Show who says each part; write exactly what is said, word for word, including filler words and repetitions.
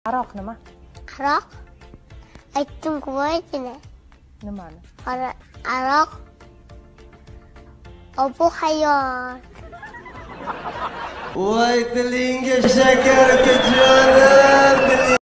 Speaker 1: Aroq nima?
Speaker 2: Aroq? Aytdim-ku voygina.
Speaker 1: Nimani?
Speaker 2: Aroq. Bu hayot.
Speaker 3: Voy, tilingga shakar ko'chadi.